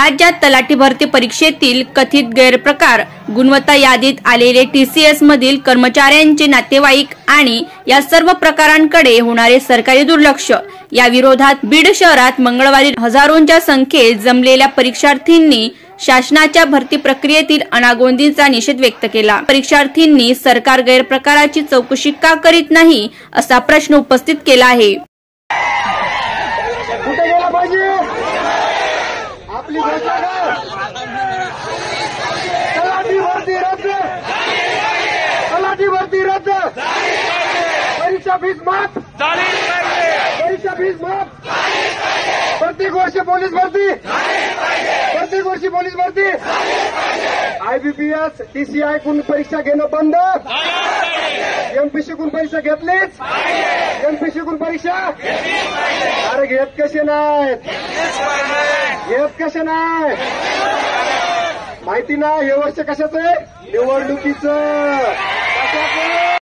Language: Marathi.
राज्यात तलाठी भरती परीक्षेतील कथित गैरप्रकार, गुणवत्ता यादीत आलेले TCS मधील कर्मचाऱ्यांचे नातेवाईक आणि या सर्व प्रकारांकडे होणारे सरकारी दुर्लक्ष या विरोधात बीड शहरात मंगळवारी हजारोंच्या संख्येत जमलेल्या परीक्षार्थींनी शासनाच्या भरती प्रक्रियेतील अनागोंदीचा निषेध व्यक्त केला। परीक्षार्थींनी सरकार गैरप्रकाराची चौकशी का करीत नाही असा प्रश्न उपस्थित केला आहे। आपली तलाठी भरती रद्द, परीक्षा फीस माफ, परीक्षा फीस माफ, प्रत्येक वर्षी पोलीस भरती, प्रत्येक वर्षी पोलीस भरती, IBPS TCI कून परीक्षा घेणं बंद, MPC कून परीक्षा घेतलीच, MPC कून परीक्षा अरे घेत कसे नाहीत, घेत कसे नाही माहिती ना, हे वर्ष कशाचं आहे, निवडणुकीचं, कशाचं